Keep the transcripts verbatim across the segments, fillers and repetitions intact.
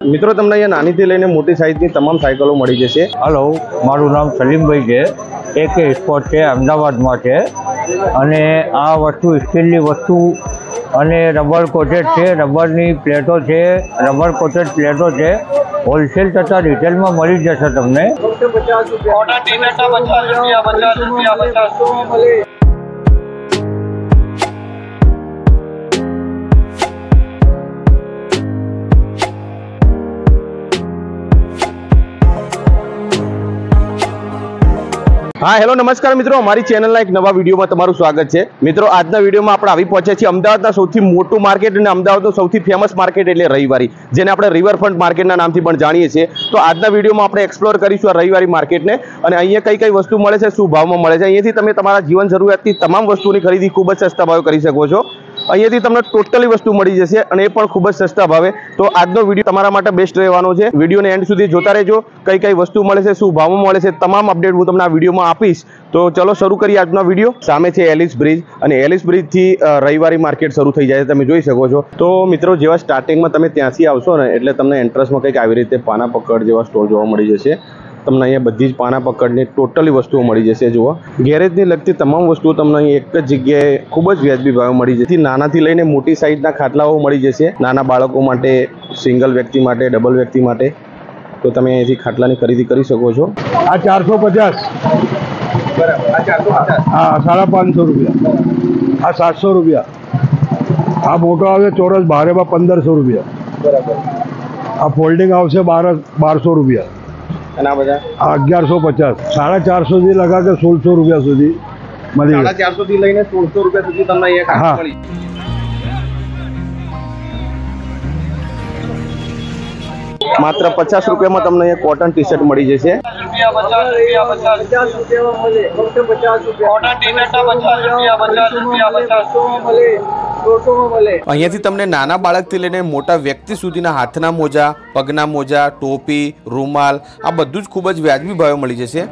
મિત્રો તમને અહીંયા નાનીથી લઈને મોટી સાઇઝની તમામ સાયકલો મળી જશે। हेलो, मारू नाम सलीमभाई है। एक स्पोर्ट है अमदावाद में है અને આ વસ્તુ સ્ટીલની વસ્તુ અને રબર કોટેડ છે, રબરની પ્લેટો છે, રબર કોટેડ પ્લેટો છે। હોલસેલ તથા રિટેલમાં મળી જશે તમને। हाँ हेलो नमस्कार मित्रों, हमारी चैनल एक नवा वीडियो में तमारू स्वागत है। मित्रों आजना वीडियो में આપણે આવી પહોંચ્યા છીએ અમદાવાદના સૌથી મોટું માર્કેટ અને અમદાવાદનું સૌથી ફેમસ માર્કેટ એટલે રવિવારી, જેને આપણે રિવરફ્રન્ટ માર્કેટના નામથી પણ જાણીએ છીએ। તો આજના વિડીયોમાં આપણે એક્સપ્લોર કરીશું આ રવિવારી માર્કેટને અને અહીંયા કઈ કઈ વસ્તુ મળે છે, શું ભાવમાં મળે છે। અહીંયાથી તમે તમારા જીવન જરૂરિયાતની તમામ વસ્તુની ખરીદી ખૂબ જ સસ્તા ભાવે કરી શકો છો। અહીંયાથી તમને ટોટલી વસ્તુ મળી જશે અને એ પણ ખૂબ જ સસ્તા ભાવે। તો આજનો વિડીયો તમારા માટે બેસ્ટ રહેવાનો છે। વિડીયોને એન્ડ સુધી જોતા રહેજો, કઈ કઈ વસ્તુ મળે છે, શું ભાવમાં મળે છે, તમામ અપડેટ હું તમને આ વિડીયોમાં આપીશ। તો ચલો શરૂ કરીએ આજનો વિડીયો। સામે છે એલિસ બ્રિજ અને એલિસ બ્રિજથી રવિવારી માર્કેટ શરૂ થઈ જાય છે, તમે જોઈ શકો છો। તો મિત્રો જેવા સ્ટાર્ટિંગમાં તમે ત્યાંથી આવશો ને એટલે તમને એન્ટ્રન્સમાં કંઈક આવી રીતે પાના પકડ જેવા સ્ટોર જોવા મળી જશે। તમને અહીંયા બધી જ પાના પકડની ટોટલી વસ્તુઓ મળી જશે। જુઓ, ગેરેજની લગતી તમામ વસ્તુઓ તમને અહીં એક જ જગ્યાએ ખૂબ જ વ્યાજબી ભાવે મળી જશે। નાનાથી લઈને મોટી સાઇઝના ખાટલાઓ મળી જશે, નાના બાળકો માટે, સિંગલ વ્યક્તિ માટે, ડબલ વ્યક્તિ માટે। તો તમે અહીંથી ખાટલાની ખરીદી કરી શકો છો। આ ચારસો પચાસ બરાબર, આ ચારસો પચાસ હા સાડા પાંચસો રૂપિયા, આ સાતસો રૂપિયા, આ મોટો આવે ચોરસ ભારેમાં પંદરસો રૂપિયા, બરાબર। આ ફોલ્ડિંગ આવશે બાર બારસો રૂપિયા અને આ બધા આ અગિયારસો પચાસ, સાડા ચારસો થી લગા કે સોળસો રૂપિયા સુધી મળી સાડા ચારસો થી લઈને સોળસો રૂપિયા સુધી તમને અહીંયા હા મળી। માત્ર પચાસ રૂપિયામાં તમને અહીંયા કોટન ટી શર્ટ મળી જશે। અહીંયાથી તમને નાના બાળકથી લઈને મોટા વ્યક્તિ સુધીના હાથના મોજા, પગના મોજા, ટોપી, રૂમાલ આ બધું જ ખૂબ જ વ્યાજબી ભાવે મળી જશે।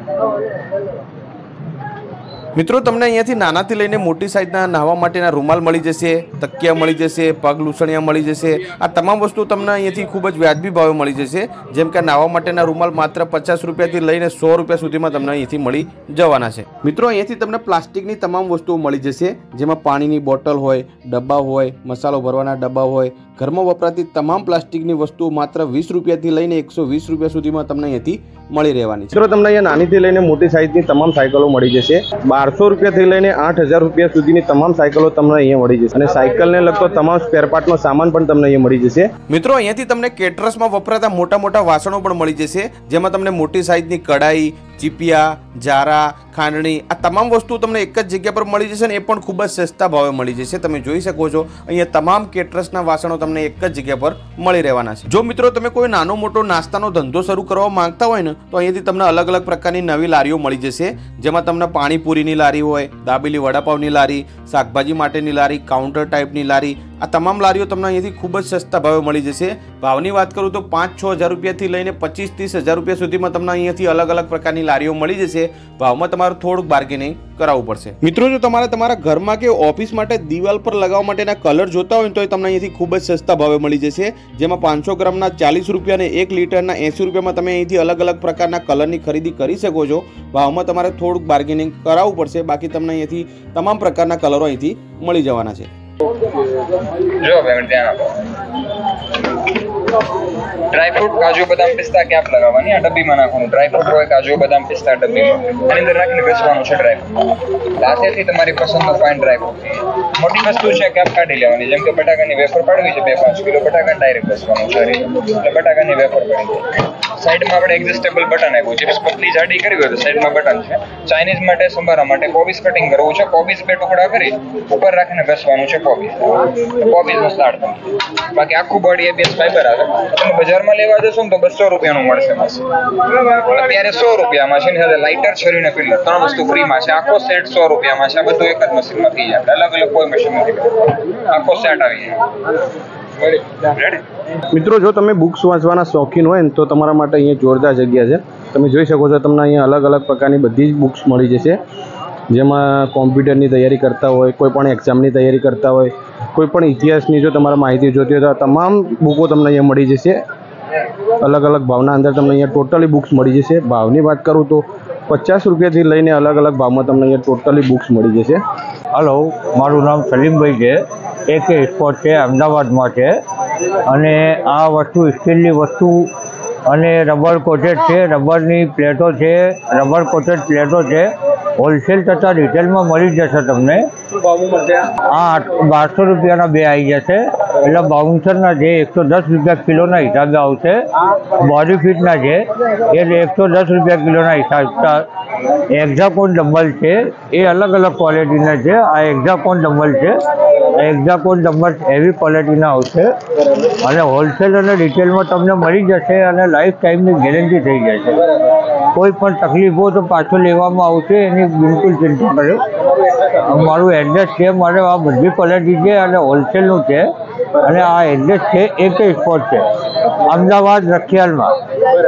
મિત્રો તમને અહીંયાથી નાનાથી લઈને મોટી સાઇઝના નાહવા માટેના રૂમાલ મળી જશે, તકિયા મળી જશે, પગ લૂછણિયા મળી જશે। આ તમામ વસ્તુ તમને અહીંયાથી ખૂબ જ વ્યાજબી ભાવે મળી જશે। જેમ કે નાહવા માટેના રૂમાલ માત્ર પચાસ રૂપિયાથી લઈને સો રૂપિયા સુધીમાં તમને અહીંયાથી મળી જવાના છે। મિત્રો અહીંયાથી તમને પ્લાસ્ટિકની તમામ વસ્તુઓ મળી જશે, જેમાં પાણીની બોટલ હોય, ડબ્બા હોય, મસાલો ભરવાના ડબ્બા હોય, ઘરમાં વપરાતી તમામ પ્લાસ્ટિકની વસ્તુઓ માત્ર વીસ રૂપિયાથી લઈને એકસો વીસ રૂપિયા સુધીમાં તમને અહીંયાથી મળી રહેવાની છે। મિત્રો તમને અહીંયા નાનીથી લઈને મોટી સાઇઝની તમામ સાયકલો મળી જશે। બારસો રૂપિયાથી લઈને આઠ હજાર રૂપિયા સુધીની તમામ સાયકલો તમને અહીંયા મળી જશે અને સાયકલને લગતો તમામ સ્પેર પાર્ટનો સામાન પણ તમને અહીંયા મળી જશે। મિત્રો અહીંયાથી તમને કેટરસમાં વપરાતા મોટા મોટા વાસણો પણ મળી જશે, જેમાં તમને મોટી સાઇઝની કડાઈ, ચીપિયા, જારા, ખાંડણી આ તમામ વસ્તુ તમને એક જ જગ્યા પર મળી જશે ને એ પણ ખૂબ જ સસ્તા ભાવે મળી જશે। તમે જોઈ શકો છો અહીંયા તમામ કેટરસના વાસણો તમને એક જ જગ્યા પર મળી રહેવાના છે। જો મિત્રો તમે કોઈ નાનો મોટો નાસ્તાનો ધંધો શરૂ કરવા માંગતા હોય ને તો અહીંયાથી તમને અલગ અલગ પ્રકારની નવી લારીઓ મળી જશે, જેમાં તમને પાણીપુરીની લારી હોય, દાબેલી વડાપાવની લારી, શાકભાજી માટેની લારી, કાઉન્ટર ટાઈપની લારી આ તમામ લારીઓ તમને અહીંયાથી ખૂબ જ સસ્તા ભાવે મળી જશે। ભાવની વાત કરું તો પાંચ છ હજાર રૂપિયાથી લઈને પચીસ ત્રીસ હજાર રૂપિયા સુધીમાં તમને અહીંયાથી અલગ અલગ પ્રકારની લારીઓ મળી જશે। ભાવમાં તમારે થોડુંક બાર્ગેનિંગ કરાવવું પડશે। મિત્રો જો તમારે તમારા ઘરમાં કે ઓફિસ માટે દિવાલ પર લગાવવા માટેના કલર જોતા હોય તો તમને અહીંયાથી ખૂબ જ સસ્તા ભાવે મળી જશે, જેમાં પાંચસો ગ્રામના ચાલીસ રૂપિયા અને એક લીટરના એંસી રૂપિયામાં તમે અહીંથી અલગ અલગ પ્રકારના કલરની ખરીદી કરી શકો છો। ભાવમાં તમારે થોડુંક બાર્ગેનિંગ કરાવવું પડશે, બાકી તમને અહીંયાથી તમામ પ્રકારના કલરો અહીંથી મળી જવાના છે। જો પેમેન્ટ ધ્યાન આપો। ડ્રાય ફ્રૂટ કાજુ બદામ પિસ્તા કેપ લગાવવાની, આ ડબ્બીમાં નાખવાનું। ડ્રાય ફ્રૂટ હોય કાજુ બદામ પિસ્તા ડબ્બીમાં આની અંદર રાખીને ઘસવાનું છે ડ્રાય ફ્રૂટ। લાસેથી તમારી પસંદનો ફાઇન ડ્રાય ફ્રૂટ। મોટી વસ્તુ છે કેપ કાઢી લેવાની, જેમ કે બટાકાની વેફર પાડવી છે, બે પાંચ કિલો બટાકા ડાયરેક્ટ ઘસવાનું છે એટલે બટાકાની વેફર પડી જાય। સાઈડમાં આપણે એડજસ્ટેબલ બટન આવ્યું, ચિપ્સ પતલી જાડી કરવી હોય તો સાઈડમાં બટન છે। ચાઇનીઝ માટે સંભારા માટે કોબીસ કટિંગ કરવું છે, કોબીસ બે ટુકડા કરી ઉપર રાખીને ઘસવાનું છે કોબીસ, કોબીસનો સ્ટાર્ટ તમે। બાકી આખું બોડી એબીએસ ફાઈબર આવે, તમે બજારમાં લેવા જશો ને તો બસો રૂપિયાનું મળશે મશીન, અત્યારે સો રૂપિયામાં છે, સાથે લાઇટર, છરીને ફિલ્ટર ત્રણ વસ્તુ ફ્રીમાં છે। આખો સેટ સો રૂપિયામાં છે, આ બધું એક જ મશીનમાં થઈ જાય, અલગ અલગ કોઈ મશીન નથી, આખો સેટ આવી જાય। મિત્રો જો તમે બુક્સ વાંચવાના શોખીન હોય ને તો તમારા માટે અહીંયા જોરદાર જગ્યા છે। તમે જોઈ શકો છો તમને અહીંયા અલગ અલગ પ્રકારની બધી જ બુક્સ મળી જશે, જેમાં કોમ્પ્યુટરની તૈયારી કરતા હોય, કોઈ પણ એક્ઝામની તૈયારી કરતા હોય, કોઈ પણ ઇતિહાસની જો તમારે માહિતી જોતી હોય તો તમામ બુકો તમને અહીંયા મળી જશે। અલગ અલગ ભાવના અંદર તમને અહીંયા ટોટલી બુક્સ મળી જશે. ભાવની વાત કરું તો પચાસ રૂપિયાથી લઈને અલગ અલગ ભાવમાં તમને અહીંયા ટોટલી બુક્સ મળી જશે. હલો, મારું નામ સલીમભાઈ છે. એક સ્પોર્ટ છે અમદાવાદમાં છે અને આ વસ્તુ સ્ટીલની વસ્તુ અને રબર કોટેડ છે, રબરની પ્લેટો છે, રબર કોટેડ પ્લેટો છે. હોલસેલ તથા રિટેલમાં મળી જશે તમને. આ બારસો રૂપિયાના બે આવી જશે. એટલે બાઉન્સરના જે એકસો દસ રૂપિયા કિલોના હિસાબે આવશે. બોડી ફિટના છે એ એકસો દસ રૂપિયા કિલોના હિસાબ. એક્ઝાકોન ડમ્બલ છે એ અલગ અલગ ક્વોલિટીના છે. આ એક્ઝાકોન ડમ્બલ છે. એક્ઝાકોન ડમ્બલ એવી ક્વોલિટીના આવશે અને હોલસેલ અને રિટેલમાં તમને મળી જશે અને લાઈફ ટાઈમની ગેરંટી થઈ જશે. કોઈ પણ તકલીફ હોય તો પાછો લેવામાં આવશે, એની બિલકુલ ચિંતા કરે. મારું એડ્રેસ છે, મારે આ બધી ક્વોલિટી છે અને હોલસેલનું છે અને આ એડ્રેસ છે એક સ્પોટ છે અમદાવાદ રખિયાલમાં.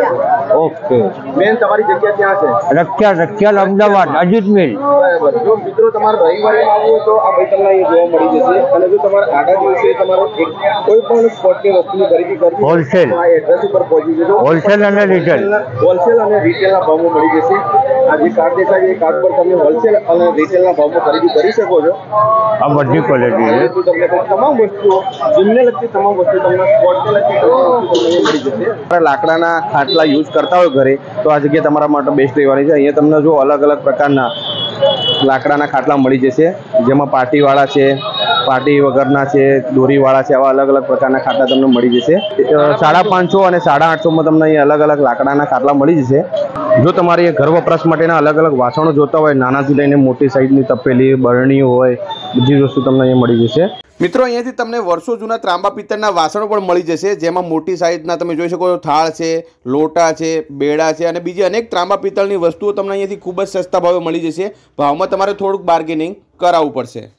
ઓકે મેન તમારી જગ્યા ક્યાં છે? રખિયાલ રખિયાલ અમદાવાદ અજીત મિલ. જો મિત્રો તમારે રવિવારે આવવું હોય તો આ ભાઈ તમને અહીંયા જોવા મળી જશે. અને જો તમારે આગળ દિવસે તમારો કોઈ પણ સ્પોર્ટની વસ્તુની ખરીદી કરવી હોલસેલ આ એડ્રેસ ઉપર પહોંચી જજો. હોલસેલ અને રિટેલ હોલસેલ અને રિટેલના ભાવમાં મળી જશે. આ જે કાર્ડ દેખાય એ કાર્ડ પર તમે હોલસેલ અને રિટેલના ભાવમાં ખરીદી કરી શકો છો. આ બધી ક્વોલિટી છે. તમને તમામ વસ્તુઓ જીમને લગતી તમામ વસ્તુ તમને સ્પોર્ટને લગતી તમામ વસ્તુ તમને મળી જશે. લાકડાના ખાટલા યુઝ કરતા હોય ઘરે તો આ જગ્યા તમારા માટે બેસ્ટ રહેવાની છે. અહીંયા તમને જો અલગ અલગ પ્રકારના લાકડાના ખાટલા મળી જશે, જેમાં પાટીવાળા છે, પાટી વગરના છે, દોરીવાળા છે. આવા અલગ અલગ પ્રકારના ખાટલા તમને મળી જશે. સાડા પાંચસો અને સાડા આઠસોમાં તમને અહીંયા અલગ અલગ લાકડાના ખાટલા મળી જશે. જો તમારે ઘર વપરાશ માટેના અલગ અલગ વાસણો જોતા હોય, નાનાથી લઈને મોટી સાઈઝની તપેલી, બરણી હોય, બધી વસ્તુ તમને અહીંયા મળી જશે. મિત્રો અહીંયાથી તમને વર્ષો જૂના ત્રાંબા પિત્તળના વાસણો પણ મળી જશે, જેમાં મોટી સાઈઝના તમે જોઈ શકો છો થાળ છે, લોટા છે, બેડા છે અને બીજી અનેક ત્રાંબા પિત્તળની વસ્તુઓ તમને અહીંયાથી ખૂબ જ સસ્તા ભાવે મળી જશે. ભાવમાં તમારે થોડુંક બાર્ગેનિંગ કરાવવું પડશે.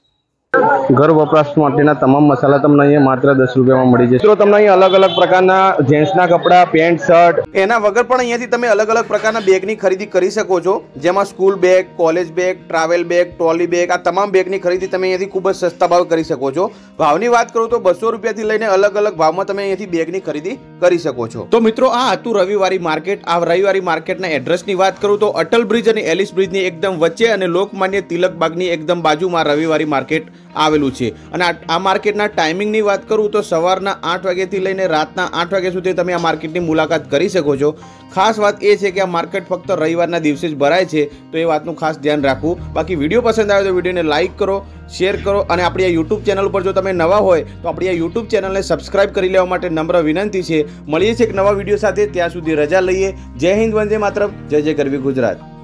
ઘર વપરાશ માટેના તમામ મસાલા તમને અહીંયા માત્ર દસ રૂપિયામાં મળી જશે. તો તમને અહીંયા અલગ અલગ પ્રકારના જેન્ટ્સના કપડાં, પેન્ટ, શર્ટ, એના વગર પણ અહીંયાથી તમે અલગ અલગ પ્રકારના બેગની ખરીદી કરી શકો છો, જેમાં school bag, college bag, travel bag, trolley bag, આ તમામ બેગની ખરીદી તમે અહીંયાથી ખૂબ જ સસ્તા ભાવે કરી શકો છો. ભાવની વાત કરું તો બસો રૂપિયાથી લઈને અલગ અલગ ભાવમાં તમે અહીંયાથી બેગની ખરીદી કરી શકો છો. તો મિત્રો આ હતું રવિવારી માર્કેટ. આ રવિવારી માર્કેટના એડ્રેસની વાત કરું તો અટલ બ્રિજ અને એલિસ બ્રિજની એકદમ વચ્ચે અને લોકમાન્ય તિલક બાગની એકદમ બાજુમાં રવિવારી માર્કેટ આવેલું છે. અને આ માર્કેટના ટાઈમિંગની વાત કરું તો સવારના આઠ વાગ્યાથી લઈને રાતના આઠ વાગ્યા સુધી તમે આ માર્કેટની મુલાકાત કરી શકો છો. ખાસ વાત એ છે કે આ માર્કેટ ફક્ત રવિવારના દિવસે જ ભરાય છે, તો એ વાતનું ખાસ ધ્યાન રાખવું. બાકી વિડીયો પસંદ આવે તો વિડીયોને લાઇક કરો, શેર કરો અને આપણી આ યુટ્યુબ ચેનલ ઉપર જો તમે નવા હોય તો આપણી આ યુટ્યુબ ચેનલને સબસ્ક્રાઇબ કરી લેવા માટે નમ્ર વિનંતી છે. મળીએ છીએ એક નવા વિડીયો સાથે. ત્યાં સુધી રજા લઈએ. જય હિન્દ, વંદે માતરમ, જય જય ગરવી ગુજરાત.